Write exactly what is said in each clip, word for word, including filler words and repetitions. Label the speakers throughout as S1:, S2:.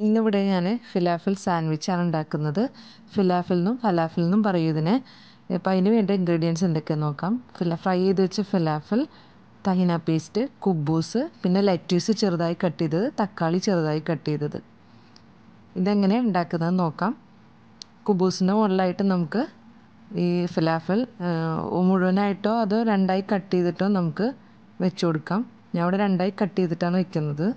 S1: ഇന്നിവിടെ ഞാൻ ഫിലാഫിൽ സാൻഡ്വിച്ചാണ് ഉണ്ടാക്കുന്നത്. ഫിലാഫിൽ നിന്നും ഫലാഫിൽ നിന്നും പറയും ഇതിനെ. അപ്പോൾ അതിന് വേണ്ട ഇൻഗ്രീഡിയൻസ് എന്തൊക്കെയാണെന്ന് നോക്കാം. ഫില ഫ്രൈ ചെയ്ത് വെച്ച ഫിലാഫിൽ, തഹിന പേസ്റ്റ്, കുബൂസ്, പിന്നെ ലെറ്റ്യൂസ് ചെറുതായി കട്ട് ചെയ്തത്, തക്കാളി ചെറുതായി കട്ട് ചെയ്തത്. ഇതെങ്ങനെ ഉണ്ടാക്കുന്നതെന്ന് നോക്കാം. കുബൂസിൻ്റെ മുകളിലായിട്ട് നമുക്ക് ഈ ഫിലാഫിൽ മുഴുവനായിട്ടോ അതോ രണ്ടായി കട്ട് ചെയ്തിട്ടോ നമുക്ക് വെച്ച് കൊടുക്കാം. ഞാൻ ഇവിടെ രണ്ടായി കട്ട് ചെയ്തിട്ടാണ് വയ്ക്കുന്നത്.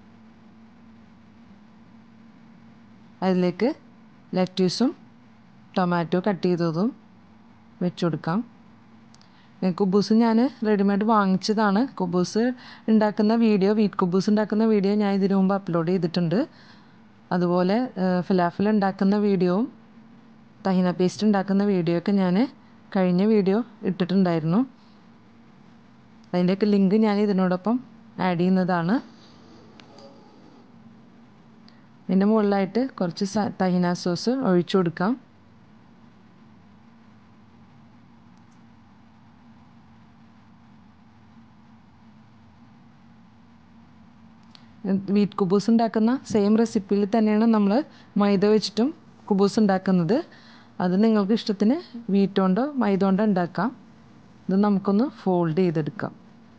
S1: അതിലേക്ക് ലെറ്റ്യൂസും ടൊമാറ്റോ കട്ട് ചെയ്തതും വെച്ച് കൊടുക്കാം. കുബൂസ് ഞാൻ റെഡിമെയ്ഡ് വാങ്ങിച്ചതാണ്. കുബൂസ് ഉണ്ടാക്കുന്ന വീഡിയോ, വീറ്റ് കുബൂസ് ഉണ്ടാക്കുന്ന വീഡിയോ ഞാൻ ഇതിനു മുമ്പ് അപ്ലോഡ് ചെയ്തിട്ടുണ്ട്. അതുപോലെ ഫിലാഫിൽ ഉണ്ടാക്കുന്ന വീഡിയോവും തഹിന പേസ്റ്റ് ഉണ്ടാക്കുന്ന വീഡിയോ ഒക്കെ ഞാൻ കഴിഞ്ഞ വീഡിയോ ഇട്ടിട്ടുണ്ടായിരുന്നു. അതിൻ്റെയൊക്കെ ലിങ്ക് ഞാൻ ഇതിനോടൊപ്പം ആഡ് ചെയ്യുന്നതാണ്. ഇതിൻ്റെ മുകളിലായിട്ട് കുറച്ച് തഹിന സോസ് ഒഴിച്ചു കൊടുക്കാം. വീറ്റ് കുബൂസ് ഉണ്ടാക്കുന്ന സെയിം റെസിപ്പിയിൽ തന്നെയാണ് നമ്മൾ മൈദ വെച്ചിട്ടും കുബൂസ് ഉണ്ടാക്കുന്നത്. അത് നിങ്ങൾക്ക് ഇഷ്ടത്തിന് വീറ്റ് കൊണ്ടോ മൈദ കൊണ്ടോ ഉണ്ടാക്കാം. ഇത് നമുക്കൊന്ന് ഫോൾഡ് ചെയ്തെടുക്കാം.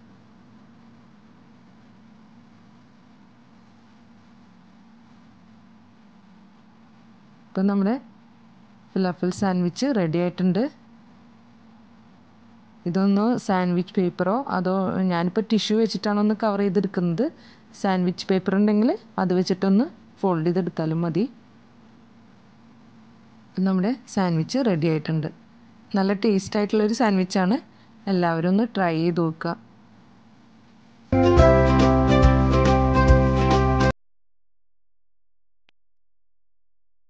S1: ഇപ്പം നമ്മുടെ ഫിലാഫിൽ സാൻഡ്വിച്ച് റെഡി ആയിട്ടുണ്ട്. ഇതൊന്ന് സാൻഡ്വിച്ച് പേപ്പറോ അതോ ഞാനിപ്പോൾ ടിഷ്യൂ വെച്ചിട്ടാണ് ഒന്ന് കവർ ചെയ്തെടുക്കുന്നത്. സാൻഡ്വിച്ച് പേപ്പർ ഉണ്ടെങ്കിൽ അത് വെച്ചിട്ടൊന്ന് ഫോൾഡ് ചെയ്തെടുത്താലും മതി. നമ്മുടെ സാൻഡ്വിച്ച് റെഡി ആയിട്ടുണ്ട്. നല്ല ടേസ്റ്റ് ആയിട്ടുള്ളൊരു സാൻഡ്വിച്ചാണ്. എല്ലാവരും ഒന്ന് ട്രൈ ചെയ്ത് നോക്കുക.